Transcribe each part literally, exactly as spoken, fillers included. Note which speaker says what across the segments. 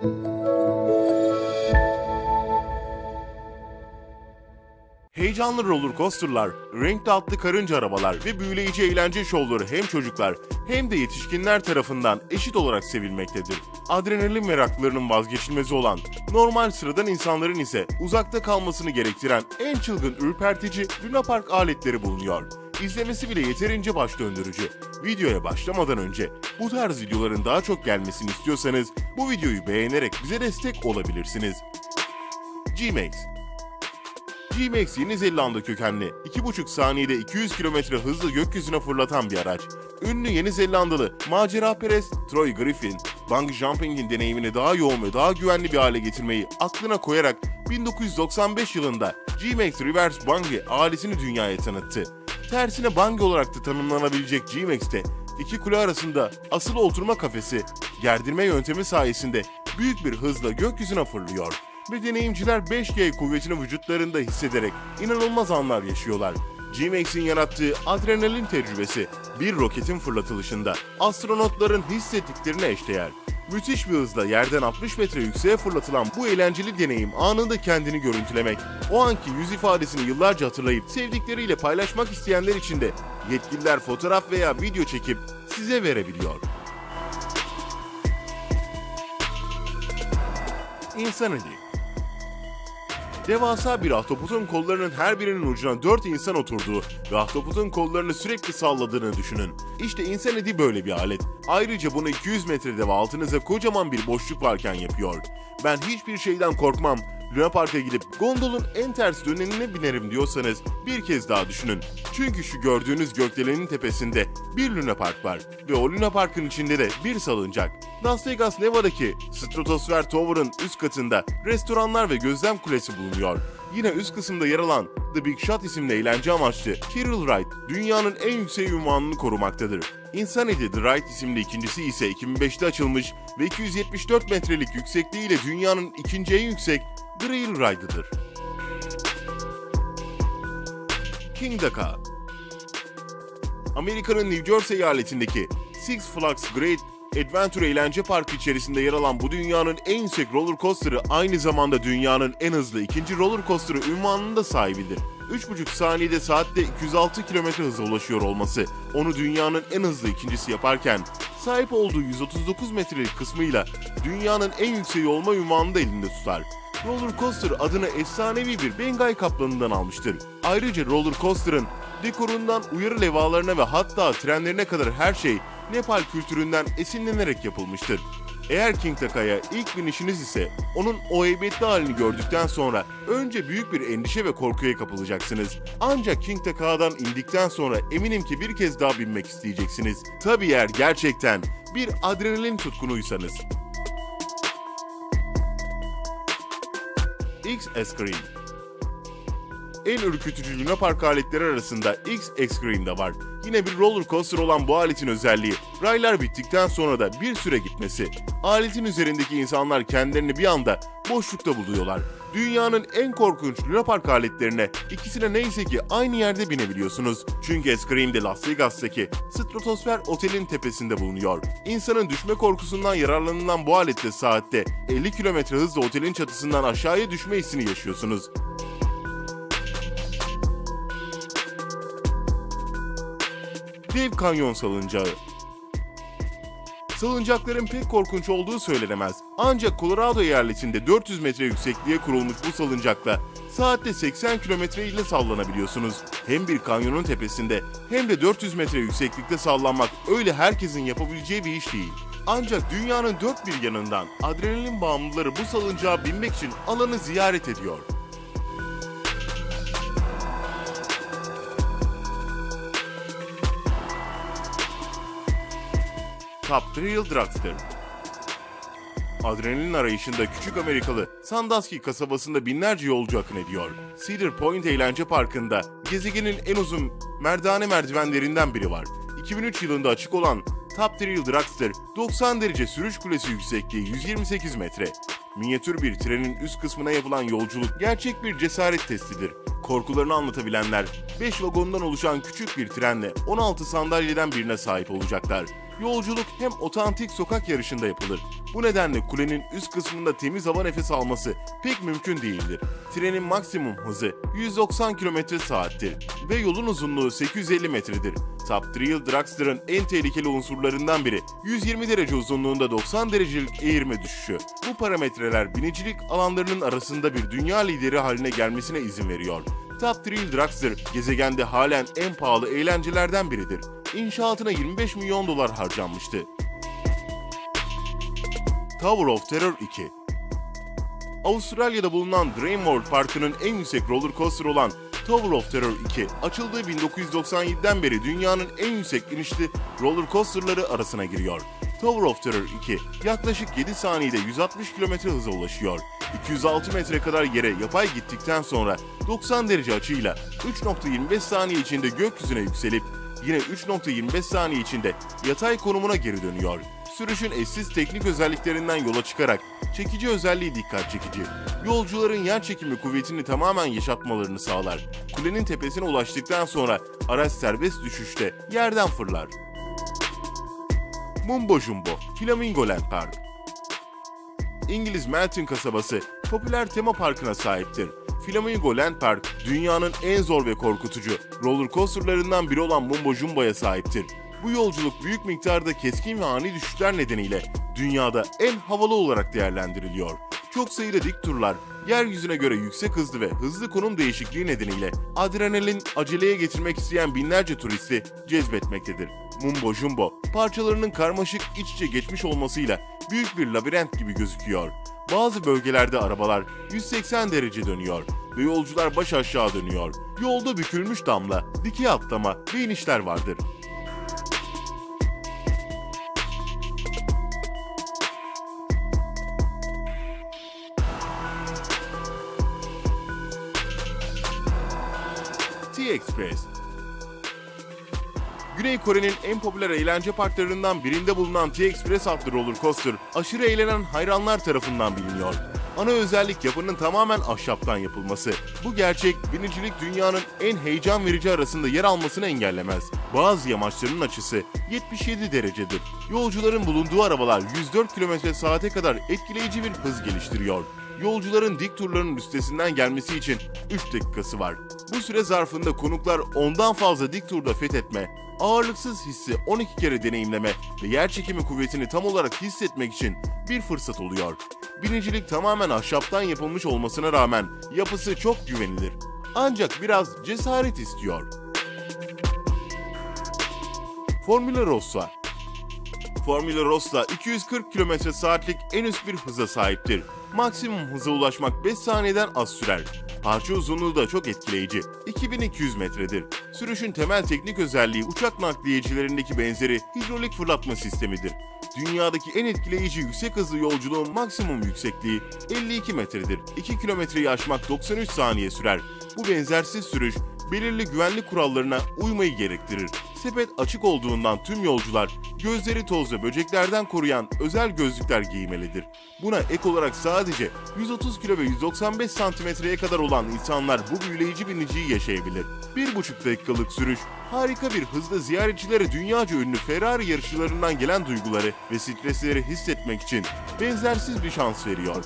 Speaker 1: Heyecanlı roller coasterlar, renkli atlı karınca arabalar ve büyüleyici eğlence şovları hem çocuklar hem de yetişkinler tarafından eşit olarak sevilmektedir. Adrenalin meraklılarının vazgeçilmezi olan, normal sıradan insanların ise uzakta kalmasını gerektiren en çılgın ürpertici Luna Park aletleri bulunuyor. İzlemesi bile yeterince baş döndürücü. Videoya başlamadan önce bu tarz videoların daha çok gelmesini istiyorsanız bu videoyu beğenerek bize destek olabilirsiniz. G-Max G-Max Yeni Zelanda kökenli, iki buçuk saniyede iki yüz kilometre hızla gökyüzüne fırlatan bir araç. Ünlü Yeni Zelandalı maceraperest Troy Griffin, bungee jumping'in deneyimini daha yoğun ve daha güvenli bir hale getirmeyi aklına koyarak bin dokuz yüz doksan beş yılında G-Max Reverse Bungee aletini dünyaya tanıttı. Tersine bungee olarak da tanımlanabilecek G-Max'te iki kule arasında asılı oturma kafesi, gerdirme yöntemi sayesinde büyük bir hızla gökyüzüne fırlıyor. Ve deneyimciler beş G kuvvetini vücutlarında hissederek inanılmaz anlar yaşıyorlar. G-Max'in yarattığı adrenalin tecrübesi bir roketin fırlatılışında astronotların hissettiklerine eşdeğer. Müthiş bir hızla yerden altmış metre yükseğe fırlatılan bu eğlenceli deneyim anında kendini görüntülemek, o anki yüz ifadesini yıllarca hatırlayıp sevdikleriyle paylaşmak isteyenler için de yetkililer fotoğraf veya video çekip size verebiliyor. Insanity Devasa bir ahtapotun kollarının her birinin ucuna dört insan oturduğu ve ahtapotun kollarını sürekli salladığını düşünün. İşte Insanity böyle bir alet. Ayrıca bunu iki yüz metrede ve altınıza kocaman bir boşluk varken yapıyor. Ben hiçbir şeyden korkmam, Luna Park'a gidip gondolun en ters dönenine binerim diyorsanız bir kez daha düşünün. Çünkü şu gördüğünüz gökdelenin tepesinde bir Luna Park var ve o Luna Park'ın içinde de bir salıncak. Las Vegas, Nevada'daki Stratosphere Tower'ın üst katında restoranlar ve gözlem kulesi bulunuyor. Yine üst kısımda yer alan The Big Shot isimli eğlence amaçlı Thrill Ride, dünyanın en yüksek unvanını korumaktadır. Insanity The Ride isimli ikincisi ise iki bin beşte açılmış ve iki yüz yetmiş dört metrelik yüksekliğiyle dünyanın ikinci en yüksek Thrill Ride'ıdır. Kingda Amerika'nın New Jersey eyaletindeki Six Flags Great Adventure eğlence parkı içerisinde yer alan bu dünyanın en yüksek roller coaster'ı aynı zamanda dünyanın en hızlı ikinci roller coaster'ı unvanının da sahibidir. üç buçuk saniyede saatte iki yüz altı kilometre hıza ulaşıyor olması onu dünyanın en hızlı ikincisi yaparken sahip olduğu yüz otuz dokuz metrelik kısmıyla dünyanın en yükseği olma unvanını da elinde tutar. Roller coaster adını efsanevi bir Bengay kaplanından almıştır. Ayrıca roller coaster'ın dekorundan uyarı levhalarına ve hatta trenlerine kadar her şey Nepal kültüründen esinlenerek yapılmıştır. Eğer Kingda'ya ilk binişiniz ise onun o heybetli halini gördükten sonra önce büyük bir endişe ve korkuya kapılacaksınız. Ancak Kingda'dan indikten sonra eminim ki bir kez daha binmek isteyeceksiniz. Tabii eğer gerçekten bir adrenalin tutkunuysanız. X-Scream En ürkütücü Luna Park aletleri arasında X-Scream de var. Yine bir roller coaster olan bu aletin özelliği, raylar bittikten sonra da bir süre gitmesi. Aletin üzerindeki insanlar kendilerini bir anda boşlukta buluyorlar. Dünyanın en korkunç Luna Park aletlerine ikisine neyse ki aynı yerde binebiliyorsunuz. Çünkü Scream de Las Vegas'taki Stratosphere Otel'in tepesinde bulunuyor. İnsanın düşme korkusundan yararlanılan bu alette saatte elli kilometre hızla otelin çatısından aşağıya düşme hissini yaşıyorsunuz. Dev Kanyon Salıncağı Salıncakların pek korkunç olduğu söylenemez. Ancak Colorado eyaletinde dört yüz metre yüksekliğe kurulmuş bu salıncakla saatte seksen kilometre ile sallanabiliyorsunuz. Hem bir kanyonun tepesinde hem de dört yüz metre yükseklikte sallanmak öyle herkesin yapabileceği bir iş değil. Ancak dünyanın dört bir yanından adrenalin bağımlıları bu salıncağa binmek için alanı ziyaret ediyor. Top Thrill Dragster Adrenalin arayışında küçük Amerikalı Sandusky kasabasında binlerce yolcu akın ediyor. Cedar Point Eğlence Parkı'nda gezegenin en uzun merdane merdivenlerinden biri var. iki bin üç yılında açık olan Top Thrill Dragster, doksan derece sürüş kulesi yüksekliği yüz yirmi sekiz metre. Minyatür bir trenin üst kısmına yapılan yolculuk gerçek bir cesaret testidir. Korkularını anlatabilenler beş vagondan oluşan küçük bir trenle on altı sandalyeden birine sahip olacaklar. Yolculuk hem otantik sokak yarışında yapılır. Bu nedenle kulenin üst kısmında temiz hava nefes alması pek mümkün değildir. Trenin maksimum hızı yüz doksan kilometre saattir ve yolun uzunluğu sekiz yüz elli metredir. Top Thrill Dragster'ın en tehlikeli unsurlarından biri yüz yirmi derece uzunluğunda doksan derecelik eğirme düşüşü. Bu parametreler binicilik alanlarının arasında bir dünya lideri haline gelmesine izin veriyor. Top Thrill Dragster gezegende halen en pahalı eğlencelerden biridir. İnşaatına yirmi beş milyon dolar harcanmıştı. Tower of Terror iki. Avustralya'da bulunan Dream World Parkı'nın en yüksek roller coaster olan Tower of Terror iki, açıldığı bin dokuz yüz doksan yedi'den beri dünyanın en yüksek inişli roller coasterları arasına giriyor. Tower of Terror iki, yaklaşık yedi saniyede yüz altmış kilometre hıza ulaşıyor. iki yüz altı metre kadar yere yapay gittikten sonra doksan derece açıyla üç nokta yirmi beş saniye içinde gökyüzüne yükselip yine üç nokta yirmi beş saniye içinde yatay konumuna geri dönüyor. Sürüşün eşsiz teknik özelliklerinden yola çıkarak çekici özelliği dikkat çekici. Yolcuların yer çekimi kuvvetini tamamen yaşatmalarını sağlar. Kulenin tepesine ulaştıktan sonra araç serbest düşüşte yerden fırlar. Mumbo Jumbo, Flamingoland Park. İngiliz Melton kasabası popüler tema parkına sahiptir. Flamingoland Park, dünyanın en zor ve korkutucu roller coasterlarından biri olan Mumbo Jumbo'ya sahiptir. Bu yolculuk büyük miktarda keskin ve ani düşüşler nedeniyle dünyada en havalı olarak değerlendiriliyor. Çok sayıda dik turlar, yeryüzüne göre yüksek hızlı ve hızlı konum değişikliği nedeniyle adrenalin aceleye getirmek isteyen binlerce turisti cezbetmektedir. Mumbo Jumbo, parçalarının karmaşık iç içe geçmiş olmasıyla büyük bir labirent gibi gözüküyor. Bazı bölgelerde arabalar yüz seksen derece dönüyor ve yolcular baş aşağı dönüyor. Yolda bükülmüş damla, dikey atlama ve inişler vardır. T-Express. Güney Kore'nin en popüler eğlence parklarından birinde bulunan T-Express adlı roller coaster, aşırı eğlenen hayranlar tarafından biliniyor. Ana özellik yapının tamamen ahşaptan yapılması. Bu gerçek, binicilik dünyanın en heyecan verici arasında yer almasını engellemez. Bazı yamaçların açısı yetmiş yedi derecedir. Yolcuların bulunduğu arabalar yüz dört kilometre saate kadar etkileyici bir hız geliştiriyor. Yolcuların dik turların üstesinden gelmesi için üç dakikası var. Bu süre zarfında konuklar ondan fazla dik turda fethetme, ağırlıksız hissi on iki kere deneyimleme ve yerçekimi kuvvetini tam olarak hissetmek için bir fırsat oluyor. Binicilik tamamen ahşaptan yapılmış olmasına rağmen yapısı çok güvenilir. Ancak biraz cesaret istiyor. Formula Rossa. Formula Rossa iki yüz kırk kilometre saatlik en üst bir hıza sahiptir. Maksimum hıza ulaşmak beş saniyeden az sürer. Parça uzunluğu da çok etkileyici. iki bin iki yüz metredir. Sürüşün temel teknik özelliği uçak nakliyecilerindeki benzeri hidrolik fırlatma sistemidir. Dünyadaki en etkileyici yüksek hızlı yolculuğun maksimum yüksekliği elli iki metredir. iki kilometreyi aşmak doksan üç saniye sürer. Bu benzersiz sürüş belirli güvenlik kurallarına uymayı gerektirir. Sepet açık olduğundan tüm yolcular gözleri toz ve böceklerden koruyan özel gözlükler giymelidir. Buna ek olarak sadece yüz otuz kilo ve yüz doksan beş santimetreye kadar olan insanlar bu büyüleyici biniciyi yaşayabilir. Bir buçuk dakikalık sürüş harika bir hızla ziyaretçilere dünyaca ünlü Ferrari yarışçılarından gelen duyguları ve stresleri hissetmek için benzersiz bir şans veriyor.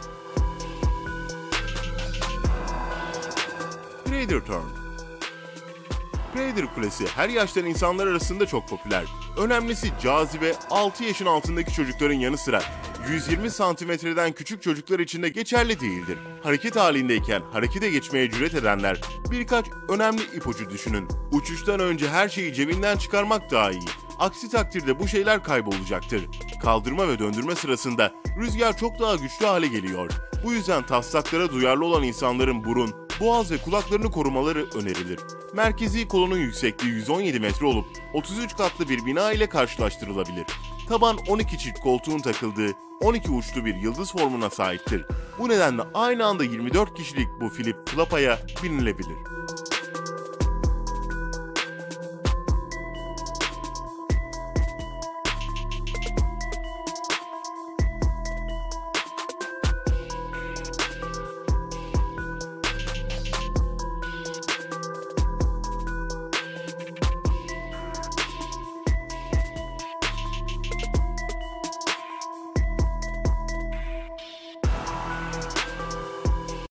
Speaker 1: Prater Turn. Prater Kulesi her yaştan insanlar arasında çok popüler. Önemlisi cazibe altı yaşın altındaki çocukların yanı sıra yüz yirmi santimetreden küçük çocuklar için de geçerli değildir. Hareket halindeyken harekete geçmeye cüret edenler birkaç önemli ipucu düşünün. Uçuştan önce her şeyi cebinden çıkarmak daha iyi. Aksi takdirde bu şeyler kaybolacaktır. Kaldırma ve döndürme sırasında rüzgar çok daha güçlü hale geliyor. Bu yüzden taslaklara duyarlı olan insanların burun, boğaz ve kulaklarını korumaları önerilir. Merkezi kolonun yüksekliği yüz on yedi metre olup otuz üç katlı bir bina ile karşılaştırılabilir. Taban on iki çift koltuğun takıldığı on iki uçlu bir yıldız formuna sahiptir. Bu nedenle aynı anda yirmi dört kişilik bu Philip Flapa'ya binilebilir.